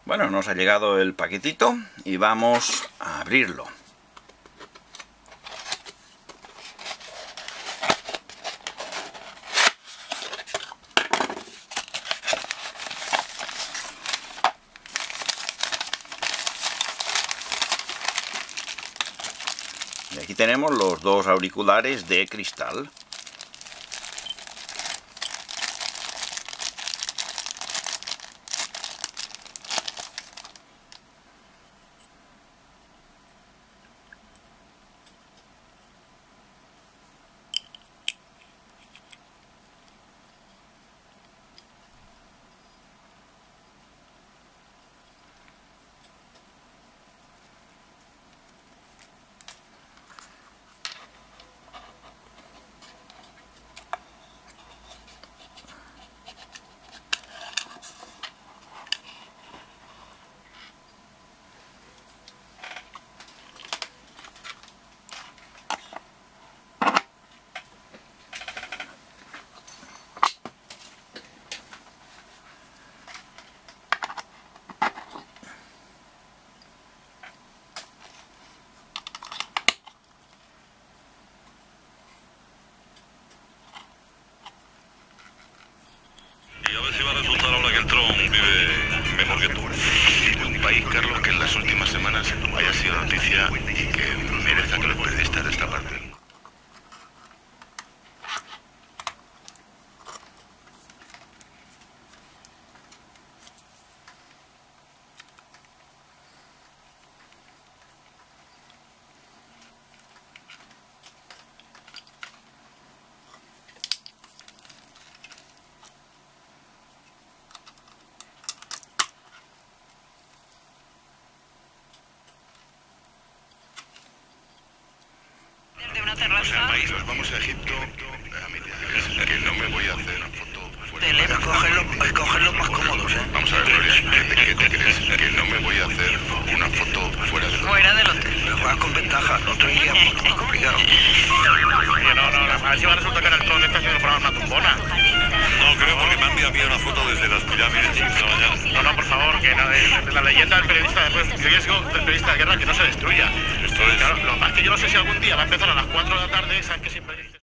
Bueno, nos ha llegado el paquetito y vamos a abrirlo. Y aquí tenemos los dos auriculares de cristal. A ver si va a resultar ahora que el Trump vive mejor que tú. De un país, Carlos, que en las últimas semanas haya sido noticia y que merezca que los periodistas de esta parte. De una terraza. País, nos vamos a Egipto. Que no me voy a hacer una foto fuera. Telema, coger los más cómodos, ¿eh? Vamos a ver, Gloria, ¿qué te crees? Que no me voy a hacer una foto fuera del hotel. Fuera del hotel. Pero juegas con ventaja, nosotros iríamos más complicado. Oye, no, a ver si va a resultar que el Trump está haciendo para una tumbona. No creo, porque me han enviado a mí una foto desde las pirámides esta mañana. No, por favor, que la leyenda del periodista, yo ya sigo del periodista de guerra, que no se destruya. Esto es... Claro, lo más que yo no sé si algún día va a empezar a las 4 de la tarde, sabes que siempre...